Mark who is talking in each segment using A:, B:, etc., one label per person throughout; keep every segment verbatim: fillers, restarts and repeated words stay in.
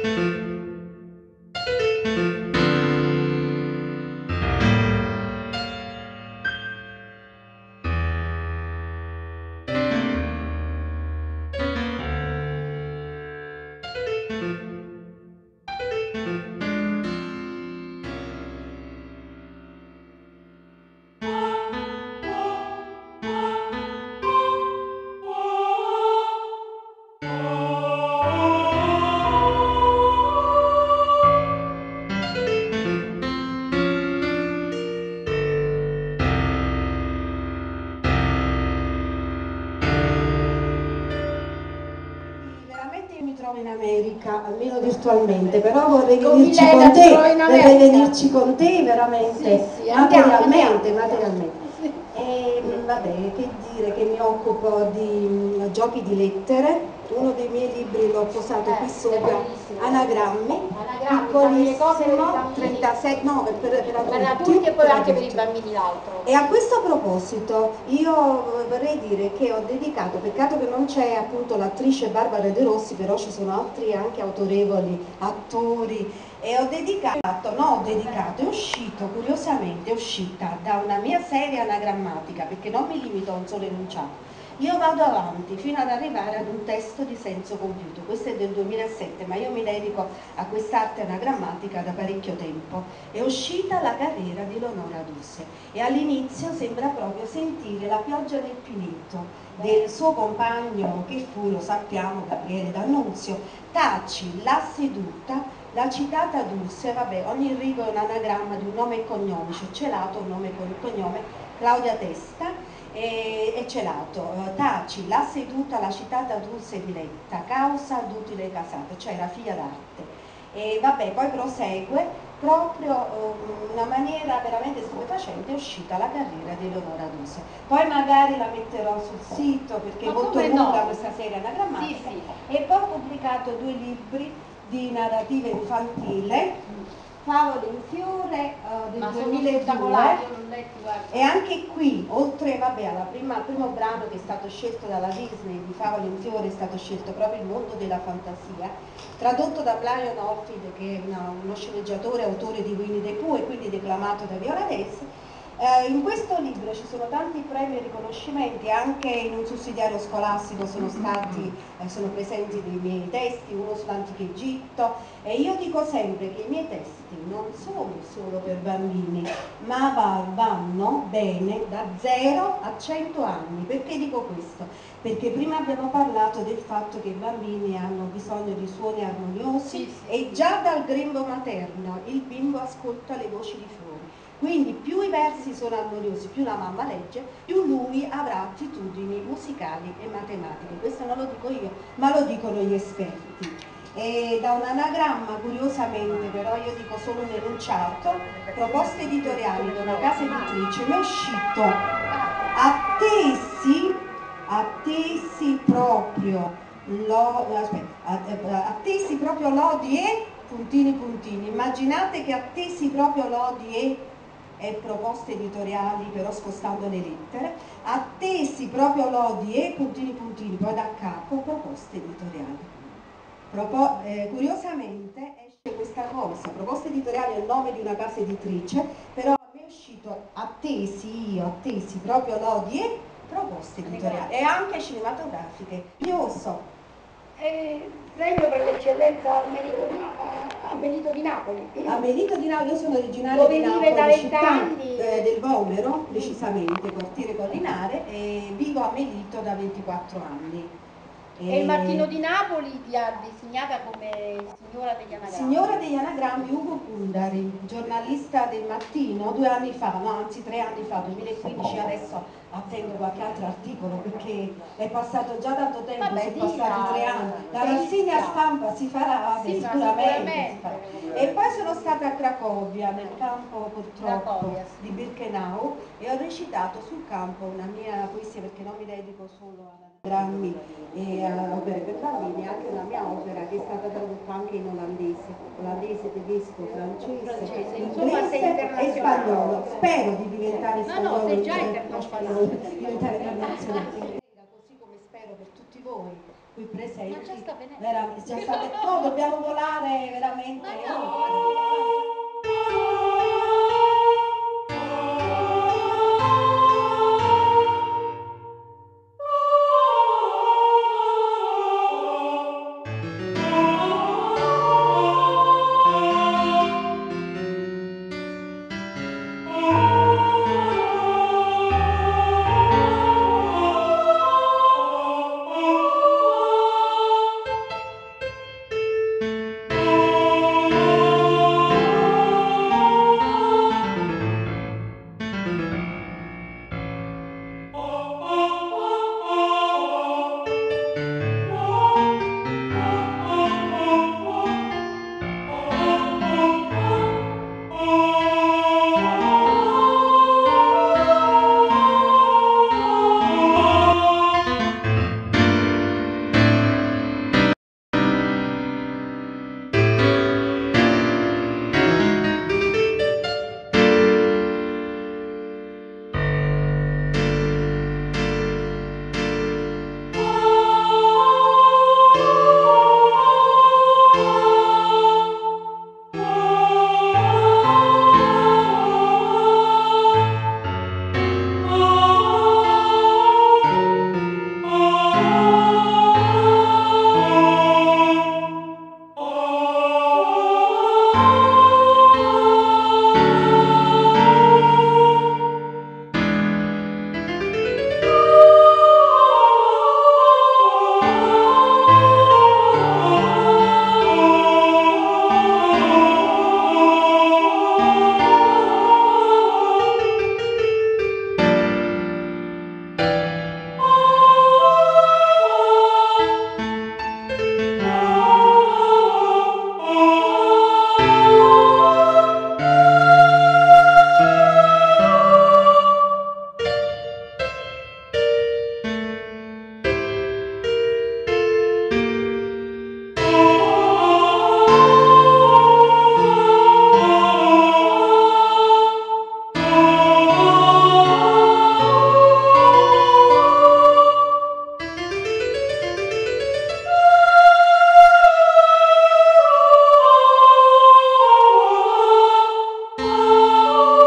A: Mi trovo in America, almeno virtualmente, però vorrei venirci con te, vorrei venirci con te veramente, sì, sì, materialmente, andiamo, materialmente. Sì. E vabbè, che dire, che mi occupo di uh, giochi di lettere, uno dei miei libri l'ho posato eh, qui sopra, Anagrammi, piccolissimo, trentasei, no, per, per, per adulti,
B: adulti e poi per anche adulti. Per i bambini l'altro.
A: E a questo proposito io vorrei dire che ho dedicato, peccato che non c'è appunto l'attrice Barbara De Rossi, però ci sono altri anche autorevoli attori, e ho dedicato, no ho dedicato, è uscito, curiosamente è uscita da una mia serie anagrammatica, perché non mi limito a un solo enunciato. Io vado avanti fino ad arrivare ad un testo di senso compiuto, questo è del duemilasette, ma io mi dedico a quest'arte anagrammatica da parecchio tempo. È uscita La carriera di Leonora Duse e all'inizio sembra proprio sentire la pioggia nel pinetto del suo compagno che fu, lo sappiamo, Gabriele D'Annunzio. Taci, l'ha seduta, la citata Duse, vabbè, ogni rigo è un anagramma di un nome e cognome, cioè celato un nome e cognome, Claudia Testa, e, e celato, Taci, l'ha seduta, la citata Dulce diletta, causa d'utile casata, cioè era figlia d'arte. E vabbè, poi prosegue, proprio um, in una maniera veramente stupefacente è uscita La carriera di Leonora Duse. Poi magari la metterò sul sito perché è molto lunga no? questa serie anagrammatica. Sì, sì. E poi ho pubblicato due libri di narrativa infantile, Favole in fiore uh, del duemiladue, e anche qui, oltre vabbè, alla prima, al primo brano che è stato scelto dalla Disney di Favole in fiore, è stato scelto proprio Il mondo della fantasia, tradotto da Brian Orfield, che è una, uno sceneggiatore, autore di Winnie the Pooh e quindi declamato da Viola Davis. Eh, in questo libro ci sono tanti premi e riconoscimenti, anche in un sussidiario scolastico sono stati, eh, sono presenti dei miei testi, uno sull'antico Egitto, e io dico sempre che i miei testi non sono solo per bambini, ma vanno bene da zero a cento anni. Perché dico questo? Perché prima abbiamo parlato del fatto che i bambini hanno bisogno di suoni armoniosi, sì, sì, e già dal grembo materno il bimbo ascolta le voci di fuori. Quindi più i versi sono armoniosi, più la mamma legge, più lui avrà attitudini musicali e matematiche. Questo non lo dico io, ma lo dicono gli esperti. E da un anagramma, curiosamente, però io dico solo un enunciato, proposte editoriali da una casa editrice, mi è uscito attesi, attesi proprio, lo, aspetta, attesi proprio lodi e puntini puntini. Immaginate che attesi proprio lodi e e proposte editoriali, però spostando le lettere, attesi proprio lodi e puntini puntini, poi da capo proposte editoriali. Propo eh, curiosamente esce questa cosa, proposte editoriali è il nome di una casa editrice, però mi è uscito attesi, io, attesi proprio lodi e proposte editoriali, e anche cinematografiche. Io so.
B: Eh, premio per l'eccellenza a Benito di Napoli.
A: A Benito di Napoli, io sono originaria di Napoli, città eh, del Vomero, precisamente, quartiere Collinare, e vivo a Melito da ventiquattro anni.
B: E il Martino di Napoli ti ha designata come signora degli anagrammi.
A: Signora degli anagrammi Ugo Kundari, giornalista del Mattino, due anni fa, no anzi tre anni fa, duemilaquindici, adesso attendo qualche altro articolo perché è passato già tanto tempo, vabbè, sono passati tre anni. La rassegna stampa si farà, vabbè, sì, sicuramente si farà. E poi sono stata a Cracovia, nel campo purtroppo Cracovia, sì. di Birkenau, e ho recitato sul campo una mia poesia, perché non mi dedico solo a anagrammi e a opere per bambini, anche una mia opera che è stata tradotta anche in olandese, olandese, tedesco, francese, francese inglese e spagnolo. Spero di diventare spagnolo,
B: no, no, sei già internazionale.
A: Diventare internazionale. Così come spero per tutti tutti voi qui presenti.
C: Ma già sta venendo.
A: Veramente, già sta venendo. No, dobbiamo volare veramente.
C: Ma no,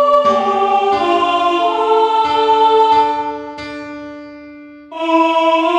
D: Oh